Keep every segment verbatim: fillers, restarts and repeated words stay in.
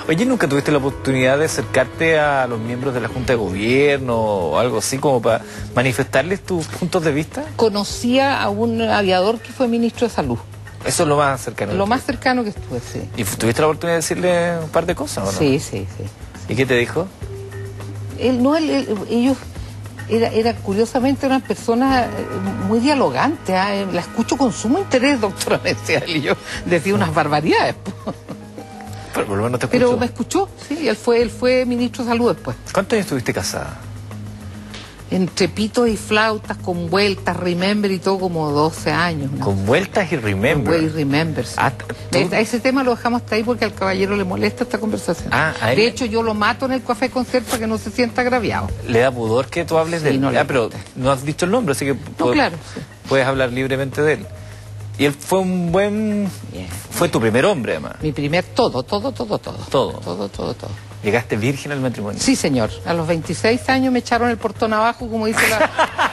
Oye, ¿nunca tuviste la oportunidad de acercarte a los miembros de la Junta de Gobierno o algo así como para manifestarles tus puntos de vista? Conocía a un aviador que fue ministro de Salud. Eso es lo más cercano. Lo más cercano que estuve, sí. ¿Y tuviste la oportunidad de decirle un par de cosas o no? Sí, sí, sí. ¿Y qué te dijo? Él, no, él, él, ellos, era, era curiosamente eran personas muy dialogantes. ¿eh? La escucho con sumo interés, doctora, me decía él, y yo decía unas barbaridades. Pero por lo menos te escuchó. Pero me escuchó, sí, él fue, él fue ministro de Salud después. ¿Cuántos años estuviste casada? Entre pitos y flautas, con vueltas, remember y todo, como doce años. ¿no? Con vueltas y remember. Y remember, sí. Ah, ¿tú? Ese tema lo dejamos hasta ahí porque al caballero le molesta esta conversación. Ah, ¿a él? De hecho, yo lo mato en el café concert para que no se sienta agraviado. ¿Le da pudor que tú hables Sí, de él? no le Ah, pero gusta. no has dicho el nombre, así que No, puedes, claro. Sí. puedes hablar libremente de él. Y él fue un buen... Bien. Fue tu primer hombre, además. Mi primer todo, todo, todo, todo. Todo. Todo, todo, todo. Llegaste virgen al matrimonio. Sí, señor. A los veintiséis años me echaron el portón abajo, como dice la...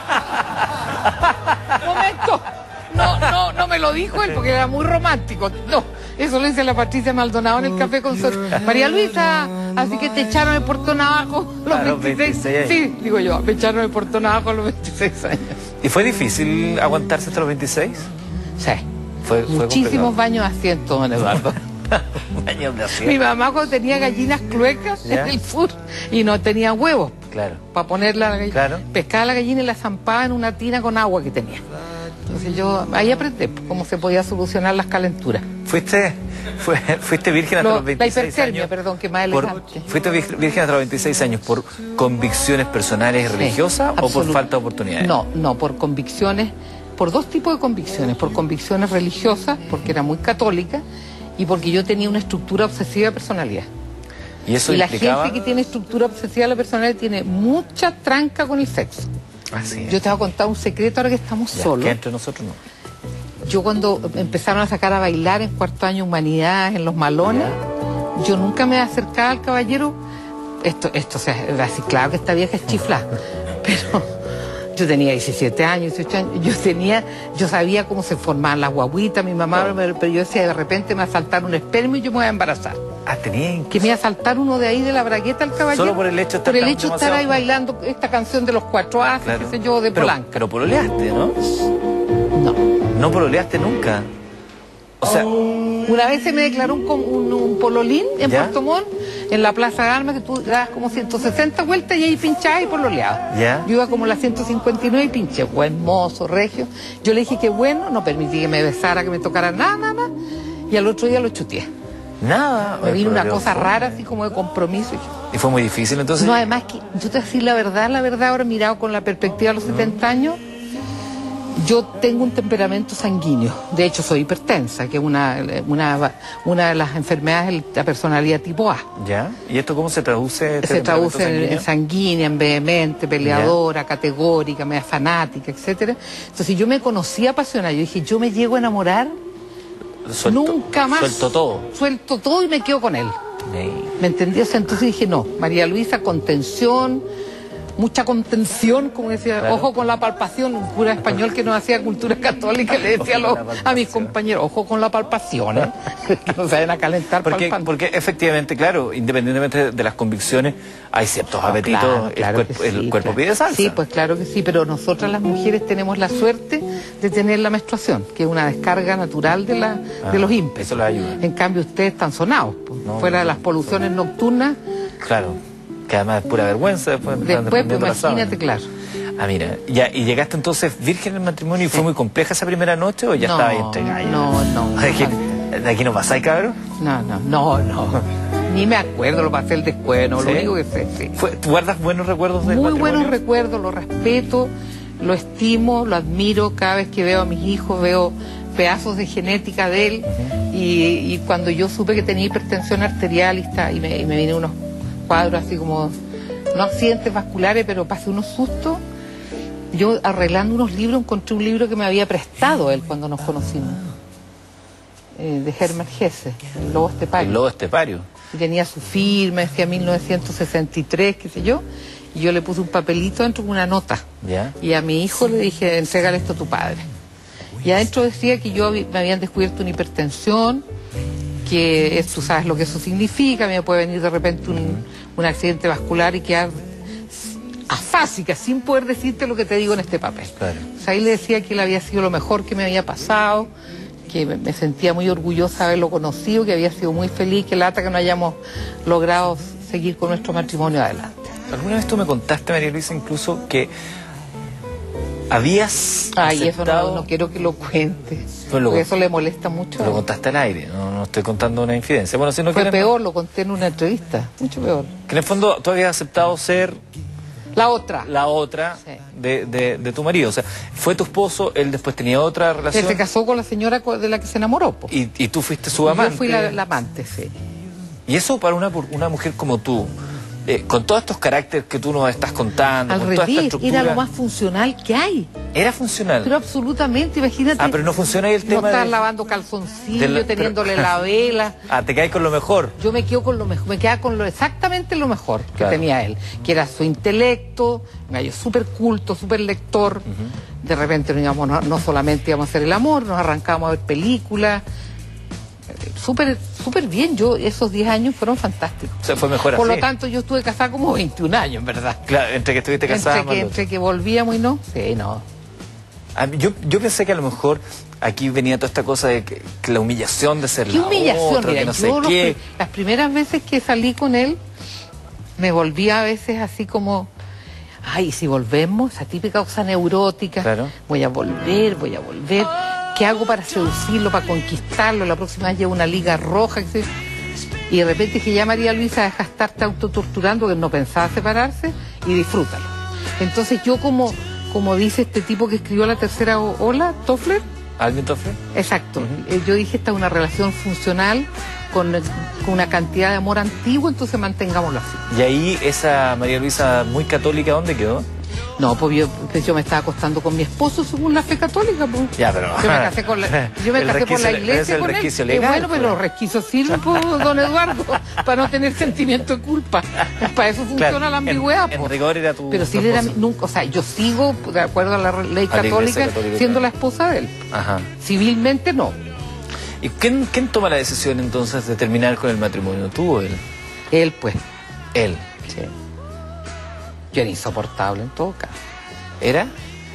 ¡Momento! No, no, no me lo dijo él porque era muy romántico. No, eso lo dice la Patricia Maldonado en el café con su... María Luisa, así que te echaron el portón abajo a los, a los veintiséis. veintiséis años. Sí, digo yo, me echaron el portón abajo a los veintiséis años. ¿Y fue difícil aguantarse hasta los veintiséis? Sí. Fue, fue Muchísimos baños de asiento, don Eduardo. Baños de Mi asiento. mamá cuando tenía gallinas cluecas ¿Ya? en el sur y no tenía huevos Claro. para ponerla, la gallina, Claro. pescaba la gallina y la zampaba en una tina con agua que tenía. Entonces yo ahí aprendí cómo se podía solucionar las calenturas. ¿Fuiste, fue, fuiste virgen hasta Lo- los veintiséis la hipertermia, años? perdón, que más por- elegante. ¿Fuiste vir- virgen hasta los veintiséis años por convicciones personales y Sí, religiosas o por absoluto. falta de oportunidades? No, no, por convicciones, por dos tipos de convicciones. Por convicciones religiosas, porque era muy católica, y porque yo tenía una estructura obsesiva de personalidad. Y eso Y la implicaba... gente que tiene estructura obsesiva de la personalidad tiene mucha tranca con el sexo. Así es. Yo te voy a contar un secreto ahora que estamos Ya, solos. que entre nosotros no. Yo cuando empezaron a sacar a bailar en cuarto año humanidades, en los malones, yo nunca me acercaba al caballero. Esto, esto, o sea, era así, claro que esta vieja es chiflada, pero yo tenía diecisiete años, dieciocho años, yo tenía, yo sabía cómo se formaban las guaguitas, mi mamá, me- pero yo decía, de repente me va a saltar un esperma y yo me voy a embarazar. Ah, tenía... Que me iba a saltar uno de ahí de la bragueta al caballero. Solo por el hecho de estar Por el tan hecho de estar ahí demasiado- bailando esta canción de los cuatro haces, Claro. qué sé yo, de pero, Polanca. pero pololeaste, ¿no? No. No pololeaste nunca. O sea, Una vez se me declaró un, com- un, un pololín en ¿Ya? Puerto Montt, en la Plaza de Armas, que tú dabas como ciento sesenta vueltas y ahí pinchabas y pololeabas. ¿Ya? Yo iba como la ciento cincuenta y nueve y pinché, buen mozo, regio. Yo le dije que bueno, no permití que me besara, que me tocara nada, nada, nada. Y al otro día lo chuteé. nada. Me vino una Pero cosa fue- rara, así como de compromiso. Y fue muy difícil, entonces... No, además que, yo te voy a decir la verdad, la verdad, ahora mirado con la perspectiva de los setenta años, yo tengo un temperamento sanguíneo. De hecho, soy hipertensa, que es una, una, una de las enfermedades de la personalidad tipo A. ¿Ya? ¿Y esto cómo se traduce? este Se traduce en, temperamento en sanguínea, en vehemente, peleadora, categórica, media fanática, etcétera. Entonces yo me conocí apasionada. Yo dije, yo me llego a enamorar, Suelto- nunca más. Suelto todo. Suelto todo y me quedo con él. Sí. ¿Me entendí? O sea, entonces dije, no, María Luisa, contención, mucha contención, como decía, Claro. ojo con la palpación, un cura español que nos hacía cultura católica le decía a, los- Ojo con la a mis palpación. compañeros, ojo con la palpación, ¿eh? Que no se vayan a calentar Porque, palpando. porque efectivamente, claro, independientemente de las convicciones, hay ciertos apetitos, Claro, el claro cuerpo, que el sí, cuerpo claro. pide salsa. Sí, pues claro que sí, pero nosotras las mujeres tenemos la suerte de tener la menstruación, que es una descarga natural de, la, Ah, de los ímpetus. eso les ayuda. En cambio, ustedes están sonados, pues. No, fuera de no, las poluciones nocturnas, Claro, que además es pura vergüenza después. después, pues prendiendo la sábana. imagínate, claro. Ah, mira, ya, ¿y llegaste entonces virgen en el matrimonio y fue muy compleja esa primera noche o ya No, estaba ahí entregada? ya? no, no, ¿De aquí, no. de aquí no pasáis, cabrón? No, no, no, no. Ni me acuerdo, lo pasé el descueno, ¿Sí? lo único que sé, sí. Fue- ¿Tú guardas buenos recuerdos del Muy matrimonio? buenos recuerdos, lo respeto, lo estimo, lo admiro. Cada vez que veo a mis hijos veo pedazos de genética de él. y, y cuando yo supe que tenía hipertensión arterial y, está, y, me, y me vine unos cuadros así como, no accidentes vasculares, pero pasé unos sustos. Yo arreglando unos libros encontré un libro que me había prestado él cuando nos conocimos. Eh, de Hermann Hesse, El lobo estepario. El lobo estepario. Y tenía su firma, decía mil novecientos sesenta y tres, qué sé yo, y yo le puse un papelito dentro con una nota. ¿Ya? Y a mi hijo le dije, entrégale esto a tu padre. Y adentro decía que yo habí- me habían descubierto una hipertensión, que es, tú sabes lo que eso significa, me puede venir de repente un, uh-huh. un accidente vascular y quedar afásica, sin poder decirte lo que te digo en este papel. Claro. O sea, ahí le decía que él había sido lo mejor que me había pasado, que me sentía muy orgullosa de haberlo conocido, que había sido muy feliz, que lata que no hayamos logrado seguir con nuestro matrimonio adelante. ¿Alguna vez tú me contaste, María Luisa, incluso que habías Ay, aceptado... eso no, no quiero que lo cuente, pues lo, porque eso le molesta mucho. Lo contaste al aire, no, no estoy contando una infidencia. Bueno, si no Fue quieres, peor, no... lo conté en una entrevista, mucho peor. Que en el fondo tú habías aceptado ser... La otra. La otra sí. de, de, de tu marido. O sea, fue tu esposo, él después tenía otra relación. Él se casó con la señora de la que se enamoró. Po. Y, y tú fuiste su amante. Yo fui la, la amante, sí. Y eso para una, una mujer como tú, eh, con todos estos caracteres que tú nos estás contando, al con revés, toda esta estructura... era lo más funcional que hay. Era funcional. Pero absolutamente, imagínate. Ah, pero no funciona ahí el tema no estar de... lavando calzoncillos, la... teniéndole pero... la vela. Ah, te caes con lo mejor. Yo me quedo con lo mejor, me quedaba con lo exactamente lo mejor que claro. tenía él, que era su intelecto, un gallo súper culto, súper lector. Uh-huh. De repente no, íbamos, no, no solamente íbamos a hacer el amor, nos arrancábamos a ver películas. Súper súper bien, yo esos diez años fueron fantásticos. O sea, fue mejor Por así. lo tanto, yo estuve casada como veintiún años, en verdad. Claro, entre que estuviste casada... Entre que, entre que volvíamos y no, sí, no. A mí, yo, yo pensé que a lo mejor aquí venía toda esta cosa de que, que la humillación de ser ¿Qué la humillación? otra, Mira, que no yo sé los, qué. las primeras veces que salí con él, me volvía a veces así como... Ay, si volvemos, esa típica cosa neurótica, claro. voy a volver, voy a volver... ¿Qué hago para seducirlo, para conquistarlo? La próxima vez llevo una liga roja. Que se... Y de repente dije, ya María Luisa, deja de estarte autotorturando, que no pensaba separarse, y disfrútalo. Entonces yo como, como dice este tipo que escribió La Tercera Ola, Toffler. ¿Alvin Toffler? Exacto. Uh-huh. Yo dije, esta es una relación funcional, con, con una cantidad de amor antiguo, entonces mantengámoslo así. Y ahí esa María Luisa muy católica, ¿dónde quedó? No, pues yo, pues yo me estaba acostando con mi esposo según la fe católica, pues. Ya, pero... Yo me casé, con la, yo me casé por la iglesia con él. Legal, eh, bueno, pues. pero los resquicios sirven, pues, don Eduardo, para no tener sentimiento de culpa. Para eso funciona claro, la ambigüedad, en, pues. En rigor era tu... Pero si él era nunca, o sea, yo sigo, de acuerdo a la ley a católica, la católica, siendo claro. la esposa de él. Ajá. Civilmente no. ¿Y quién, quién toma la decisión entonces de terminar con el matrimonio? ¿Tú o él? Él, pues. Él. Sí. Yo era insoportable en todo caso. ¿Era?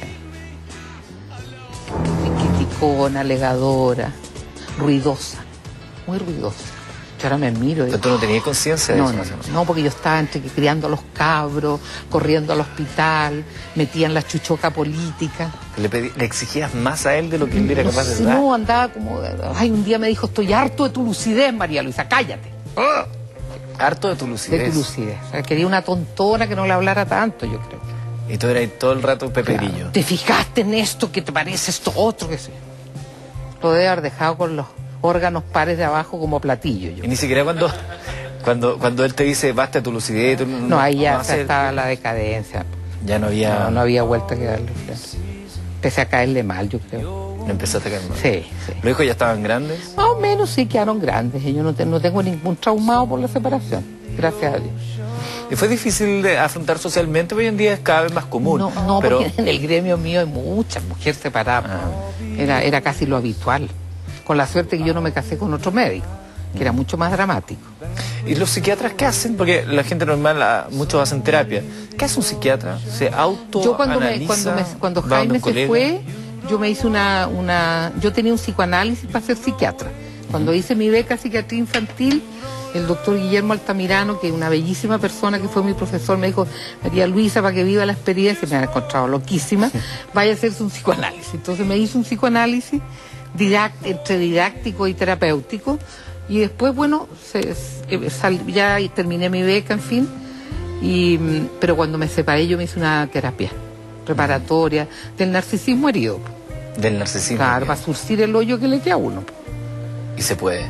Criticona, alegadora, ruidosa, muy ruidosa. Yo ahora me miro. ¿Pero tú no tenías conciencia de no, eso? No, no, no, porque yo estaba entre que criando a los cabros, corriendo al hospital, metía en la chuchoca política. ¿Le, pedí, ¿Le exigías más a él de lo que él era no capaz sé, de dar? No, andaba como... Ay, un día me dijo, estoy harto de tu lucidez, María Luisa, cállate. ¡Oh! Harto de tu lucidez. De tu lucidez. O sea, quería una tontona que no le hablara tanto, yo creo. Y tú eras todo el rato Pepe Grillo. Claro. ¿Te fijaste en esto? ¿Qué te parece esto otro? Que sé. Lo debe haber dejado con los órganos pares de abajo como platillo. Yo. Y ni siquiera cuando, cuando, cuando él te dice basta tu lucidez... Tú no, no, ahí ya no hacer... estaba la decadencia. Ya no había... No, no había vuelta que darle. Empecé a caerle mal, yo creo. ¿No empezaste a caer mal? Sí, sí. ¿Los hijos ya estaban grandes? Más o menos sí quedaron grandes. Yo no, te, no tengo ningún traumado por la separación. Gracias a Dios. ¿Y fue difícil de afrontar socialmente? Hoy en día es cada vez más común. No, no pero... porque en el gremio mío hay muchas mujeres separadas. Ah. Era, era casi lo habitual. Con la suerte que yo no me casé con otro médico, que era mucho más dramático. ¿Y los psiquiatras qué hacen? Porque la gente normal, muchos hacen terapia. ¿Qué hace un psiquiatra? ¿Se auto Yo cuando, me, cuando, me, cuando Jaime se fue, yo me hice una, una... Yo tenía un psicoanálisis para ser psiquiatra. Cuando hice mi beca psiquiatría infantil, el doctor Guillermo Altamirano, que es una bellísima persona que fue mi profesor, me dijo, María Luisa, para que viva la experiencia, me han encontrado loquísima, vaya a hacerse un psicoanálisis. Entonces me hice un psicoanálisis didact, entre didáctico y terapéutico, y después, bueno, se, se, sal, ya terminé mi beca, en fin, y, pero cuando me separé yo me hice una terapia preparatoria del narcisismo herido. Del narcisismo. Claro, para surcir el hoyo que le queda a uno. Y se puede.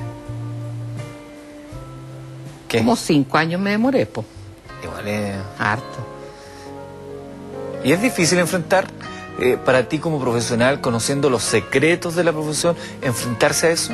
¿Qué? Como cinco años me demoré, pues. Igual es... Harto. ¿Y es difícil enfrentar, eh, para ti como profesional, conociendo los secretos de la profesión, enfrentarse a eso?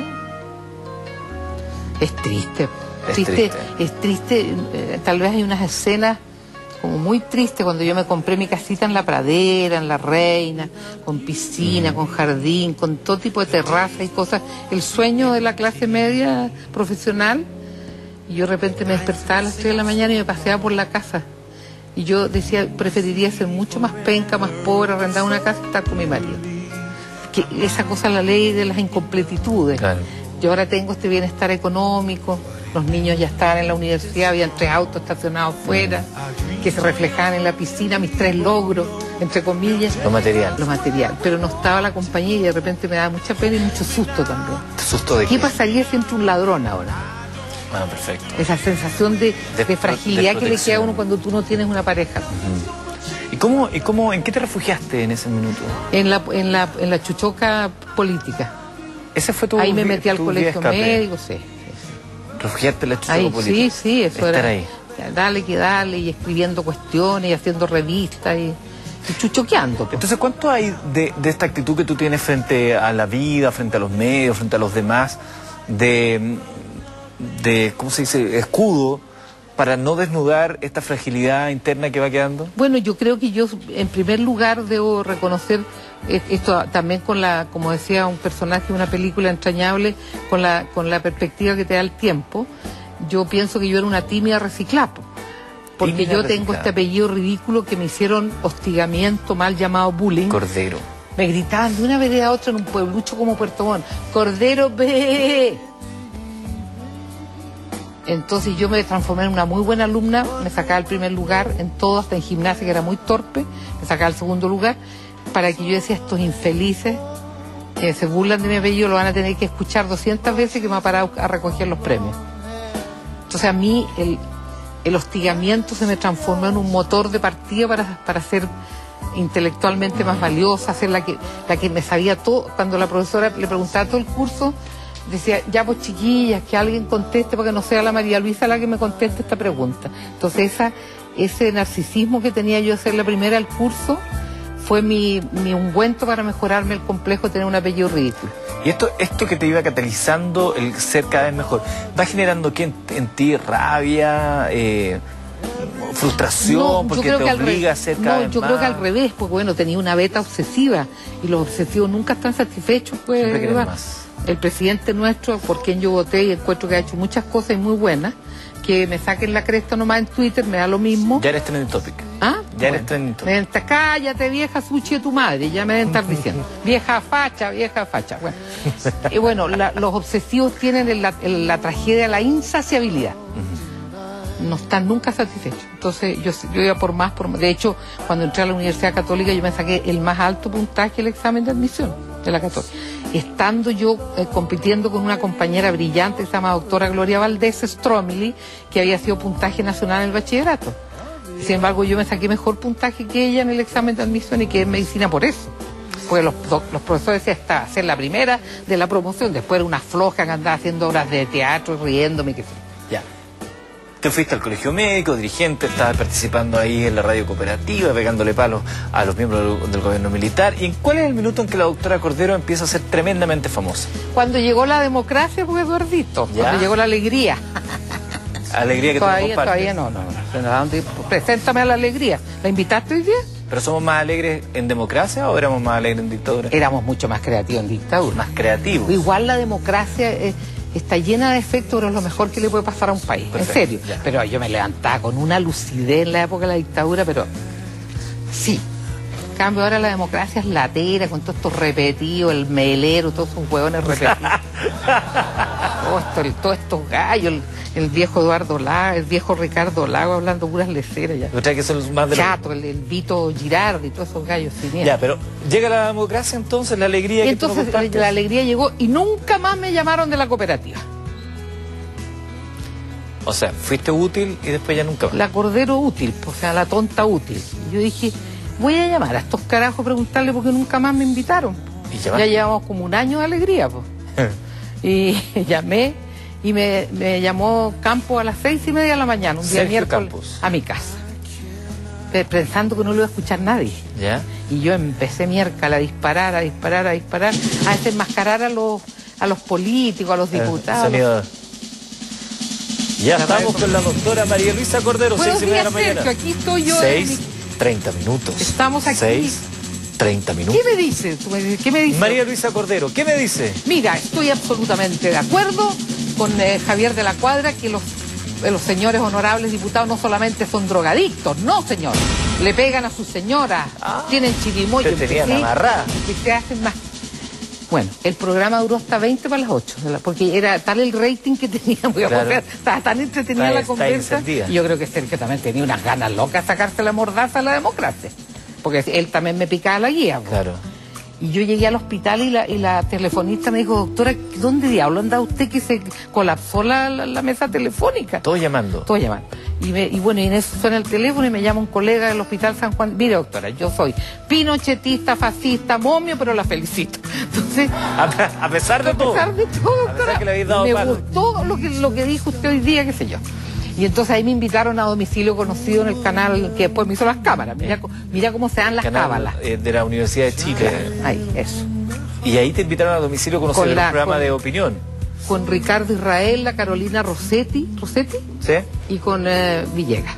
Es triste. Es triste, triste. Es triste. Eh, tal vez hay unas escenas como muy triste cuando yo me compré mi casita en La Pradera, en La Reina, con piscina, con jardín, con todo tipo de terrazas y cosas, el sueño de la clase media profesional, y yo de repente me despertaba a las tres de la mañana y me paseaba por la casa. Y yo decía, preferiría ser mucho más penca, más pobre, arrendar una casa y estar con mi marido. Que esa cosa es la ley de las incompletitudes. Claro. Yo ahora tengo este bienestar económico, los niños ya estaban en la universidad, habían tres autos estacionados fuera, que se reflejaban en la piscina, mis tres logros, entre comillas. Lo material. Lo material. Pero no estaba la compañía y de repente me daba mucha pena y mucho susto también. ¿Susto de qué? qué? pasaría si entra un ladrón ahora? Ah, perfecto. Esa sensación de, De- de fragilidad de que le queda a uno protección. cuando tú no tienes una pareja. ¿Y cómo, y cómo, en qué te refugiaste en ese minuto? En la, en la, en la chuchoca política. Ese fue tu Ahí me vi- metí al tu vía de colegio escape. médico, sí. Refugiarte en la chucha Ahí, política. sí, sí, eso Estar era. ahí. Dale que dale, y escribiendo cuestiones, y haciendo revistas, y, y chuchoqueando. pues. Entonces, ¿cuánto hay de, de esta actitud que tú tienes frente a la vida, frente a los medios, frente a los demás, de, de ¿cómo se dice?, escudo, para no desnudar esta fragilidad interna que va quedando? Bueno, yo creo que yo, en primer lugar, debo reconocer eh, esto también con la, como decía un personaje de una película entrañable, con la, con la perspectiva que te da el tiempo. Yo pienso que yo era una tímida reciclapo, porque Tímida yo tengo reciclada. este apellido ridículo que me hicieron hostigamiento, mal llamado bullying. Cordero. Me gritaban de una vereda a otra en un pueblucho como Puerto Montt, Cordero B. Entonces yo me transformé en una muy buena alumna, me sacaba el primer lugar en todo, hasta en gimnasia, que era muy torpe, me sacaba el segundo lugar, para que yo decía, estos infelices que se burlan de mi apellido lo van a tener que escuchar doscientas veces que me ha parado a recoger los premios. Entonces a mí el, el hostigamiento se me transformó en un motor de partida para, para ser intelectualmente más valiosa, ser la que, la que me sabía todo. Cuando la profesora le preguntaba todo el curso, decía, ya pues chiquillas, que alguien conteste para que no sea la María Luisa la que me conteste esta pregunta. Entonces esa, ese narcisismo que tenía yo de ser la primera al curso fue mi, mi ungüento para mejorarme el complejo de tener un apellido ridículo. Y esto, esto que te iba catalizando el ser cada vez mejor, ¿va generando qué en, en ti? ¿Rabia? Eh, ¿Frustración? No, yo porque creo te que al obliga re- a ser cada No, vez yo más? creo que al revés, porque bueno, tenía una beta obsesiva y los obsesivos nunca están satisfechos, pues. Siempre quieren ¿verdad? más. El presidente nuestro, por quien yo voté y encuentro que ha hecho muchas cosas muy buenas, que me saquen la cresta nomás en Twitter, me da lo mismo. Ya eres trending topic. ¿Ah? Ya eres Bueno, trending topic. me dicen, cállate vieja sushi de tu madre, ya me deben estar diciendo. Vieja facha, vieja facha. Bueno, y bueno, la- los obsesivos tienen en la, en la tragedia la insaciabilidad. No están nunca satisfechos. Entonces yo, yo iba por más, por más. De hecho, cuando entré a la Universidad Católica yo me saqué el más alto puntaje del examen de admisión de la Católica. Estando yo eh, compitiendo con una compañera brillante que se llama doctora Gloria Valdés Stromili, que había sido puntaje nacional en el bachillerato. Sin embargo, yo me saqué mejor puntaje que ella en el examen de admisión y quedé en medicina por eso. Porque los, doc- los profesores decían, esta va a ser la primera de la promoción. Después era una floja que andaba haciendo obras de teatro, riéndome, que sé. Ya. Te fuiste al colegio médico, dirigente, estabas participando ahí en la radio cooperativa, pegándole palos a los miembros del, del gobierno militar. ¿Y cuál es el minuto en que la doctora Cordero empieza a ser tremendamente famosa? Cuando llegó la democracia, pues Eduardito, ¿Ya? cuando llegó la alegría. Alegría que tú Todavía, compartes. todavía no, no, no. ¿A dónde? Preséntame a la alegría. ¿La invitaste hoy día? ¿Pero somos más alegres en democracia o éramos más alegres en dictadura? Éramos mucho más creativos en dictadura. Más creativos. Igual la democracia eh, está llena de efectos, pero es lo mejor que le puede pasar a un país. Perfecto, en serio. ya. Pero yo me levantaba con una lucidez en la época de la dictadura, pero sí. En cambio ahora la democracia es latera, con todos estos repetidos, el melero, todos esos hueones repetidos. todo esto, el- todos estos gallos, el, el viejo Eduardo Lago, el viejo Ricardo Lago hablando puras leceras ya. O sea que son los más de los... Chato, el, el Vito Girardi, todos esos gallos siniestros. Ya, pero llega la democracia entonces, la alegría Y que tú nos entonces la, compartes. la alegría llegó y nunca más me llamaron de la cooperativa. O sea, fuiste útil y después ya nunca más. La Cordero útil, o sea, la tonta útil. Y yo dije, voy a llamar a estos carajos a preguntarle por qué nunca más me invitaron. ¿Y llamaste? Ya llevamos como un año de alegría, pues. Y llamé y me, me llamó Campos a las seis y media de la mañana, un día Sergio miércoles, Campos. a mi casa. Pe- Pensando que no lo iba a escuchar nadie. ¿Ya? Y yo empecé miércoles a disparar, a disparar, a disparar, a desenmascarar a los, a los políticos, a los Eh, diputados. sonido... Ya estamos con la doctora María Luisa Cordero, seis y media de la mañana. Sergio, aquí estoy yo. Seis, treinta minutos. Estamos aquí. Seis, treinta minutos. ¿Qué me dices? ¿Qué me dices? María Luisa Cordero, ¿qué me dice? Mira, estoy absolutamente de acuerdo con eh, Javier de la Cuadra que los, eh, los señores honorables diputados no solamente son drogadictos, no señor. Le pegan a sus señoras, ah, tienen chirimoyo. Te tenían amarrada. Y se hacen más. Bueno, el programa duró hasta veinte para las ocho, porque era tal el rating que teníamos, claro. Estaba tan entretenida está, la conversa. Y yo creo que Sergio también tenía unas ganas locas de sacarse la mordaza a la democracia, porque él también me picaba la guía. Pues. Claro. Y yo llegué al hospital y la, y la telefonista me dijo, doctora, ¿dónde diablo anda usted que se colapsó la, la, la mesa telefónica? Todo llamando. Todo llamando. Y, me, y bueno, y en eso suena el teléfono y me llama un colega del Hospital San Juan. Mire, doctora, yo soy pinochetista, fascista, momio, pero la felicito. Entonces, a, a pesar de todo. A pesar de todo, doctora, a pesar que le habéis dado me palo. gustó lo que, lo que dijo usted hoy día, qué sé yo. Y entonces ahí me invitaron a domicilio conocido en el canal que después me hizo las cámaras. Mira, mira cómo se dan las canal, cábalas. Eh, de la Universidad de Chile. Ahí, eso. Y ahí te invitaron a domicilio conocido en el programa con, de opinión. Con Ricardo Israel, la Carolina Rossetti, Rossetti ¿Sí? Y con eh, Villegas.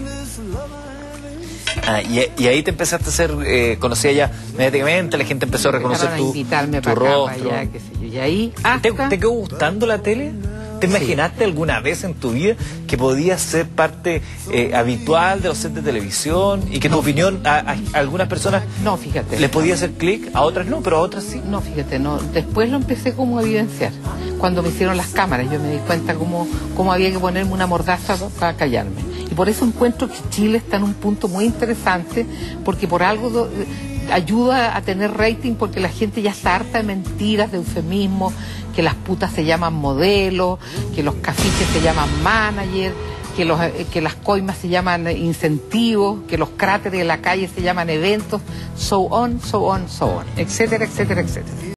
Ah, y, y ahí te empezaste a hacer eh, conocida ya mediáticamente, la gente empezó a reconocer tu, invitarme tu para rostro. Acá, allá, qué sé yo. Y ahí hasta... ¿Te, ¿Te quedó gustando la tele? ¿Te imaginaste sí. alguna vez en tu vida que podías ser parte eh, habitual de los sets de televisión y que tu no, opinión a, a, a algunas personas no, fíjate, les podía hacer clic, a otras no, pero a otras sí? No, fíjate, no. Después lo empecé como a evidenciar. Cuando me hicieron las cámaras yo me di cuenta cómo, cómo había que ponerme una mordaza para callarme. Y por eso encuentro que Chile está en un punto muy interesante, porque por algo do, ayuda a tener rating, porque la gente ya está harta de mentiras, de eufemismos, que las putas se llaman modelos, que los caciques se llaman manager, que, los, que las coimas se llaman incentivos, que los cráteres de la calle se llaman eventos, so on, so on, so on, etcétera, etcétera, etcétera.